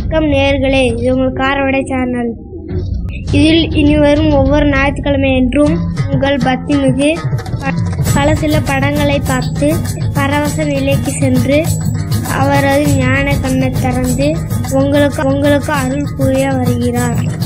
வணக்கம் நேயர்களே, இது உங்கள் காரவடை சேனல். இதில் இனி வரும் ஒவ்வொரு ஞாயிற்றுக்கிழமை என்றும் உங்கள் பக்திமிகு பல சில படங்களை பார்த்து பரவச நிலைக்கு சென்று அவரது ஞான கண்ணை திறந்து உங்களுக்கு அருள் புரிய வருகிறார்.